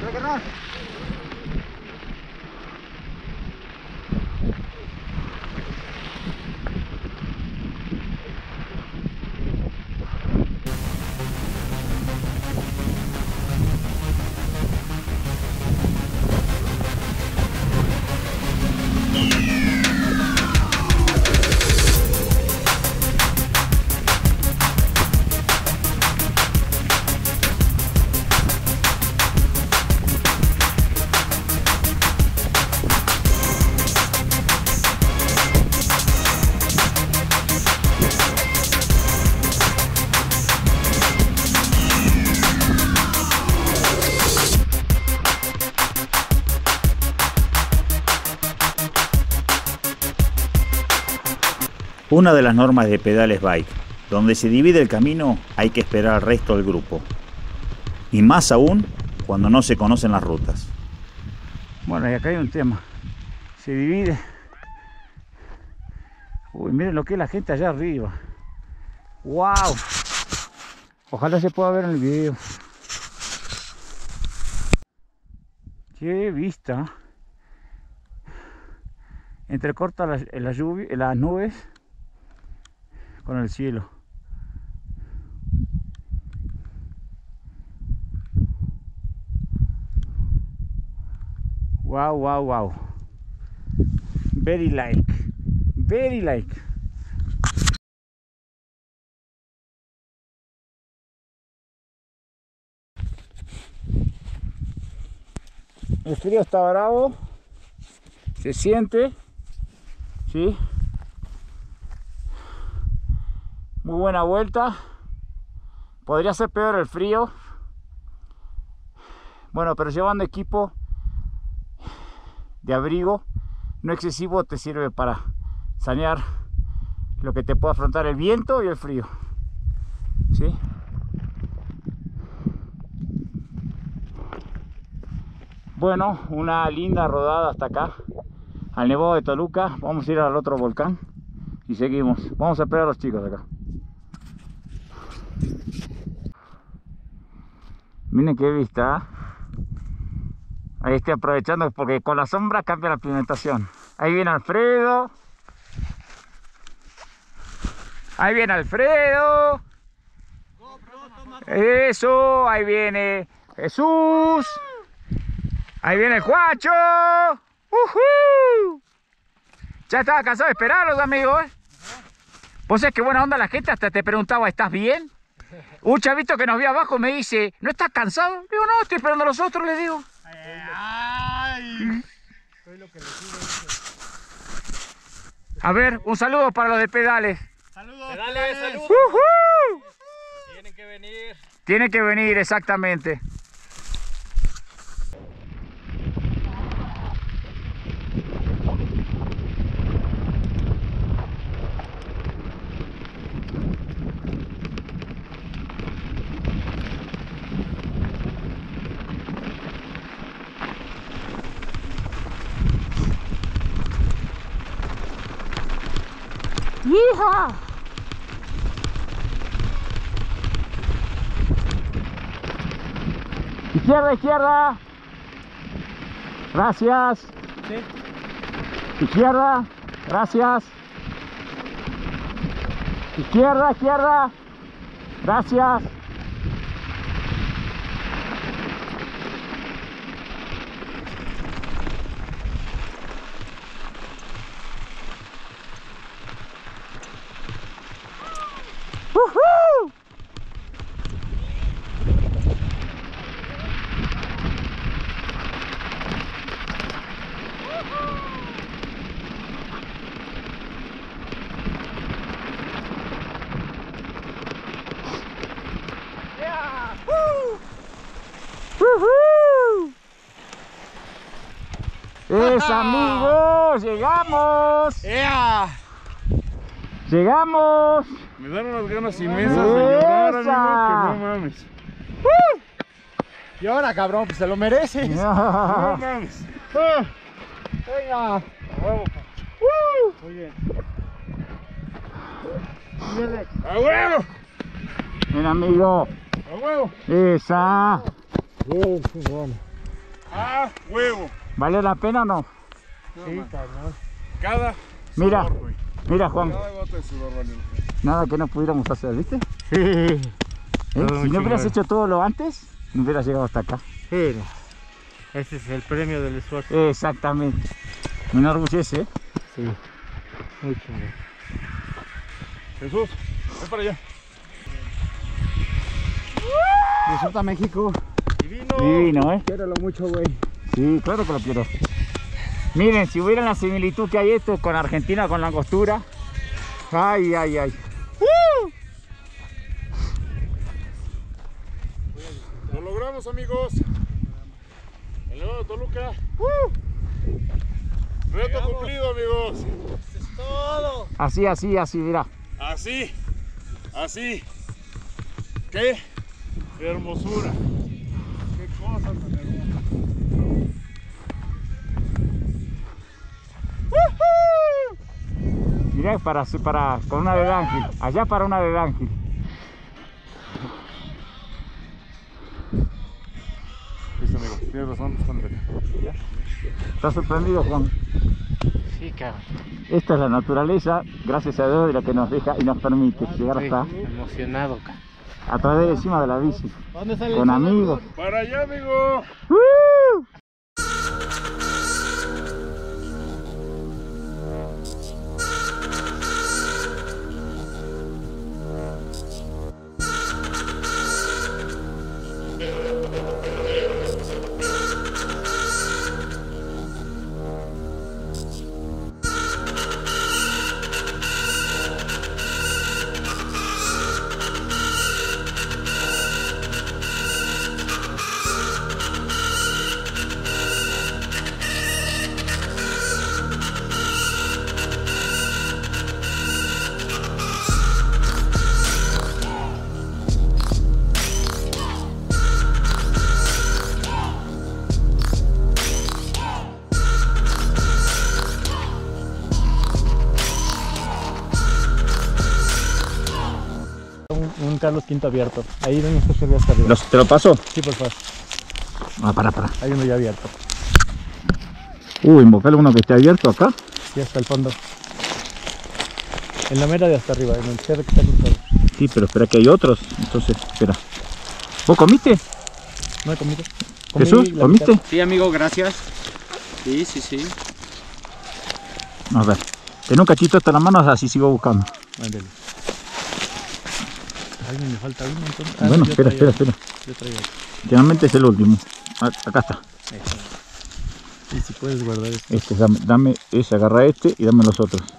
Dale, carnal. Una de las normas de pedales bike, donde se divide el camino hay que esperar al resto del grupo. Y más aún cuando no se conocen las rutas. Bueno, y acá hay un tema. Se divide. Uy, miren lo que es la gente allá arriba. ¡Wow! Ojalá se pueda ver en el video. ¡Qué vista! Entrecorta las nubes con el cielo. Wow, wow, wow. Very like. Very like. El frío está bravo. Se siente. ¿Sí? Muy buena vuelta. Podría ser peor el frío. Bueno, pero llevando equipo de abrigo no excesivo te sirve para sanear lo que te puede afrontar el viento y el frío. ¿Sí? Bueno, una linda rodada hasta acá, al Nevado de Toluca. Vamos a ir al otro volcán y seguimos. Vamos a esperar a los chicos acá. Miren qué vista. Ahí estoy aprovechando porque con la sombra cambia la pigmentación. Ahí viene Alfredo. Ahí viene Alfredo. Eso, ahí viene Jesús. Ahí viene el Juacho. Ya estaba cansado de esperarlos, amigos. Vos sabés qué buena onda la gente, hasta te preguntaba, ¿estás bien? Un chavito que nos vio abajo me dice, ¿no estás cansado? Digo, no, estoy esperando a los otros, le digo. Ay, soy lo que les digo. A ver, un saludo para los de pedales. Saludos, pedales, saludos. Tienen que venir. Tienen que venir, exactamente. ¡Hija! Izquierda, izquierda. Gracias. ¿Sí? Izquierda. Gracias. Izquierda, izquierda. Gracias. ¡Woohoo! ¡Woohoo! ¡Es, amigos! ¡Llegamos! ¡Ea! ¡Llegamos! Me dan unas ganas inmensas de llorar, amigo, que no mames. Y ahora, cabrón, pues se lo mereces. No mames. Venga. A huevo. Muy bien. A huevo. Ven, amigo. A huevo. Esa. Bueno. ¡Ah, huevo! ¿Vale la pena o no? Sí, cabrón. Cada Mira, sudor, güey. mira Juan, Cada gota de sudor vale. nada que no pudiéramos hacer, ¿viste? Sí. ¿Eh? Todo Si no hubieras chingón. hecho todo lo antes, no hubieras llegado hasta acá. Sí, no. Ese es el premio del esfuerzo. Exactamente. Me enorgullece, ¿eh? Sí. Muy chingón. Jesús, ven para allá. Disfruta México. Divino. Divino, ¿eh? Quiérelo mucho, güey. Sí, claro que lo quiero. Miren, si hubiera la similitud que hay esto con Argentina, con la Angostura. Ay, ay, ay. Lo logramos, amigos. El nuevo Toluca. Reto cumplido, amigos. Es todo. Así, así, así, mira. Así. Así. ¿Qué? Hermosura. Qué cosa tan hermosa. Mirá, con una de ángel. Allá para una de ángel. Listo, amigo. Tienes razón. ¿Estás sorprendido, Juan? Sí, cabrón. Esta es la naturaleza, gracias a Dios, de la que nos deja y nos permite llegar hasta Emocionado, cabrón. a través de encima de la bici. ¿Dónde sale Con amigos. Para allá, amigo. Un Carlos V abierto. Ahí donde está el hasta arriba. ¿Te lo paso? Sí, por favor. Ah, para. Hay uno ya abierto. Invocarle uno que esté abierto acá. Y hasta el fondo. En la mera de hasta arriba, en el cerro que está cruzado. Sí, pero espera que hay otros. Entonces, espera. ¿Vos comiste? ¿No he comido? Jesús, la ¿comiste? mitad. Sí, amigo, gracias. Sí, sí, sí. A ver. Ten un cachito hasta la mano, así sigo buscando. Ándale. Ay, me falta uno entonces. Bueno, yo espera. traigo. Yo traigo. Generalmente es el último. Acá está. Y si puedes guardar esto. Este, dame ese, agarra este y dame los otros.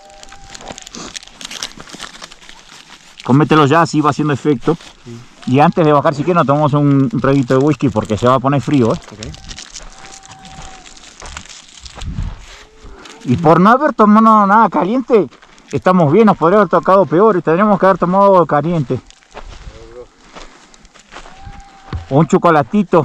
Comételo ya, así va haciendo efecto. Sí. Y antes de bajar, si quieres, nos tomamos un traguito de whisky porque se va a poner frío, ¿eh? Ok. Y por no haber tomado nada caliente, estamos bien, nos podría haber tocado peor y tendríamos que haber tomado caliente. O un chocolatito.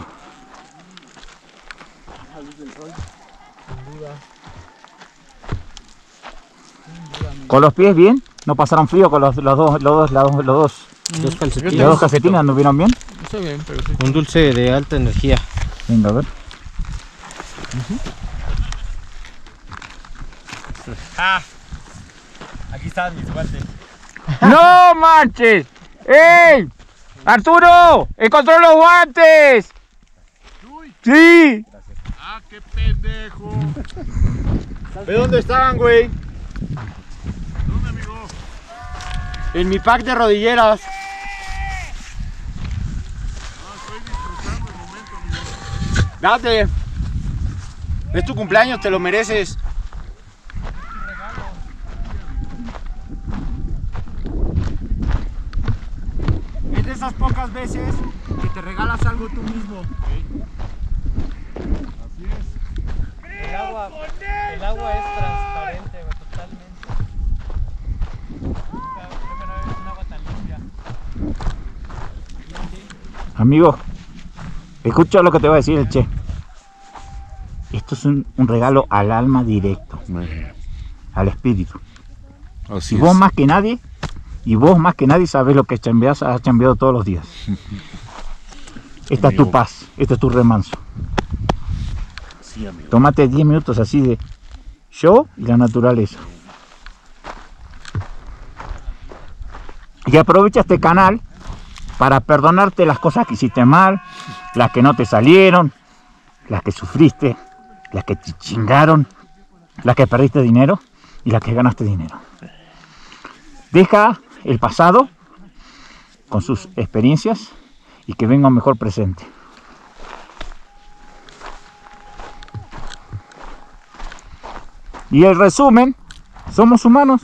¿Con los pies bien? ¿No pasaron frío con los dos calcetines? ¿Anduvieron bien? Está bien, pero sí. Un dulce de alta energía. Venga, a ver. Aquí están mis guantes. ¡No manches! ¡Ey! ¡Arturo! ¡Encontró los guantes! ¡Sí! ¡Ah, qué pendejo! ¿De dónde estaban, güey? ¿Dónde, amigo? En mi pack de rodilleras. Estoy disfrutando el momento, amigo. Date. Es tu cumpleaños, te lo mereces. Es de esas pocas veces que te regalas algo tú mismo. Así es. El agua es transparente, totalmente. Es un agua tan limpia. Amigo, escucha lo que te va a decir el Che. Esto es un regalo al alma directo, al espíritu. Así Y vos más que nadie, sabés lo que has chambeado todos los días. Esta es tu paz, este es tu remanso. Sí, amigo. Tómate 10 minutos así de yo y la naturaleza. Y aprovecha este canal para perdonarte las cosas que hiciste mal, las que no te salieron, las que sufriste, las que te chingaron, las que perdiste dinero y las que ganaste dinero. Deja el pasado con sus experiencias y que venga un mejor presente. Y el resumen, somos humanos.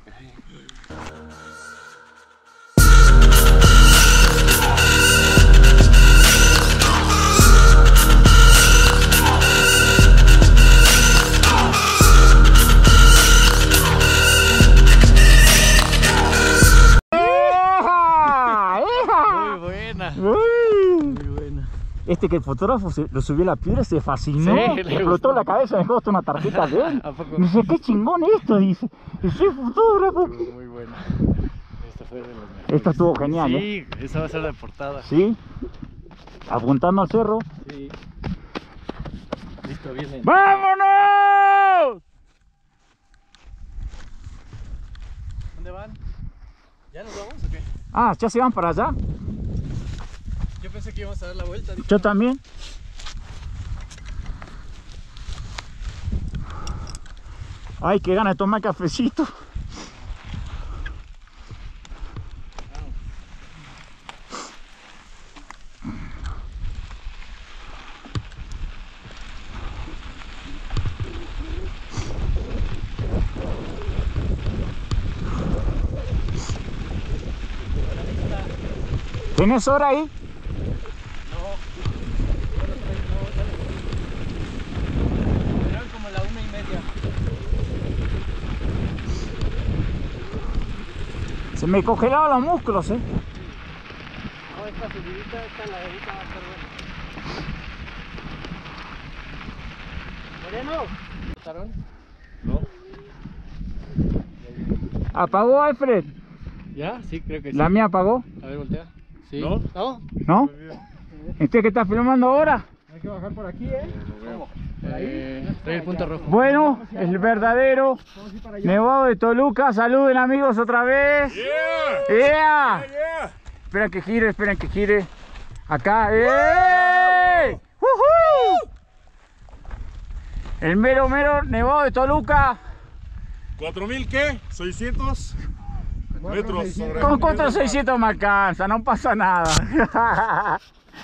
Este que el fotógrafo lo subió a la piedra, se fascinó, Sí, le explotó la cabeza, me dejó hasta una tarjeta de él. Me dice, qué chingón esto, dice, soy fotógrafo. Muy bueno. Esto fue de los mejores. Esto estuvo genial, Sí, esa va a ser la portada. ¿Sí? Apuntando al cerro. Sí. Listo, vienen. ¡Vámonos! ¿Dónde van? ¿Ya nos vamos o qué? Ah, ¿ya se van para allá? Yo pensé que íbamos a dar la vuelta. Yo también. Ay, qué ganas de tomar cafecito. ¿Tienes hora ahí? Eran como la 1:30. Se me congelaron los músculos, No, esta subidita, esta ladderita va a estar buena. ¡Moreno! ¿Pasaron? No. ¿Apagó, Alfred? ¿Ya? Sí, creo que sí. ¿La mía apagó? A ver, voltea. Sí. ¿No? ¿No? ¿No? ¿Este que está filmando ahora? Hay que bajar por aquí, ¿eh? Trae el punto rojo. Bueno, el verdadero Nevado de Toluca. Saluden, amigos, otra vez. ¡Yeah! Esperen que gire, esperen que gire. Acá. ¡Eh! ¡Woohoo! El mero Nevado de Toluca. ¿4.000 qué? ¿600 metros sobre Con 4,600 me alcanza, no pasa nada.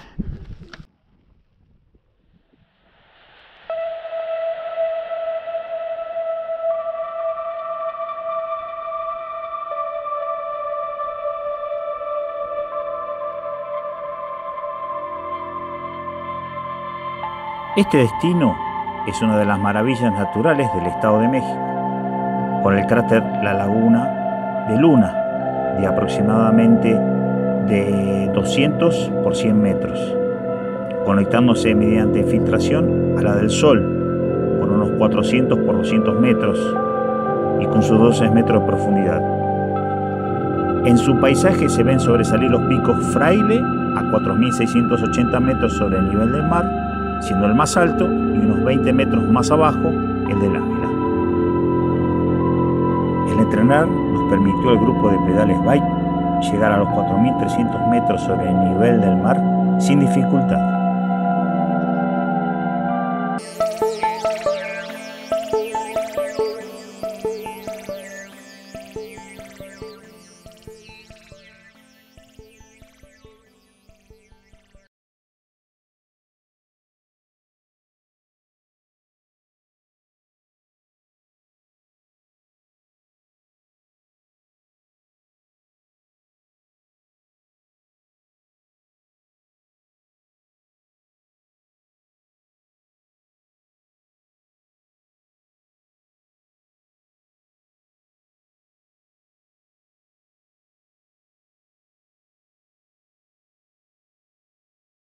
Este destino es una de las maravillas naturales del Estado de México, con el cráter La Laguna de Luna, de aproximadamente de 200 por 100 metros, conectándose mediante filtración a la del Sol, con unos 400 por 200 metros y con sus 12 metros de profundidad. En su paisaje se ven sobresalir los picos Fraile a 4.680 metros sobre el nivel del mar, siendo el más alto, y unos 20 metros más abajo el del Águila. El entrenar nos permitió al grupo de pedales bike llegar a los 4.300 metros sobre el nivel del mar sin dificultad.